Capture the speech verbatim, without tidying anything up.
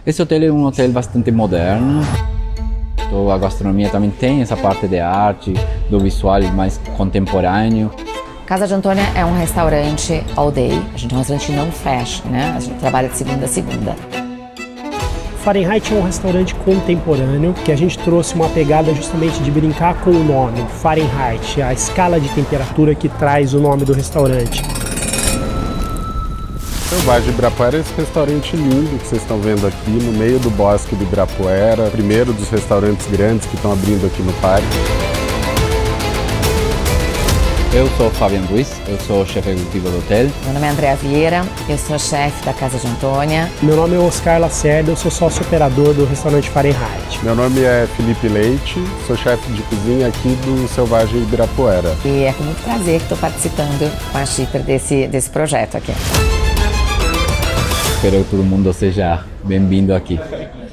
Esse hotel é um hotel bastante moderno. Então, a gastronomia também tem essa parte de arte, do visual mais contemporâneo. Casa de Antônia é um restaurante all day. A gente é um restaurante não fecha, né? A gente trabalha de segunda a segunda. Fahrenheit é um restaurante contemporâneo que a gente trouxe uma pegada justamente de brincar com o nome, Fahrenheit, a escala de temperatura que traz o nome do restaurante. Selvagem Ibirapuera é esse restaurante lindo que vocês estão vendo aqui no meio do bosque do Ibirapuera, primeiro dos restaurantes grandes que estão abrindo aqui no parque. Eu sou Fabiano Ruiz, eu sou chefe executivo do hotel. Meu nome é Andréa Vieira, eu sou chefe da Casa de Antônia. Meu nome é Oscar Lacerda, eu sou sócio operador do restaurante Fahrenheit. Meu nome é Felipe Leite, sou chefe de cozinha aqui do Selvagem Ibirapuera. E é com muito prazer que estou participando com a Schipper desse, desse projeto aqui. Espero que todo mundo seja bem-vindo aqui.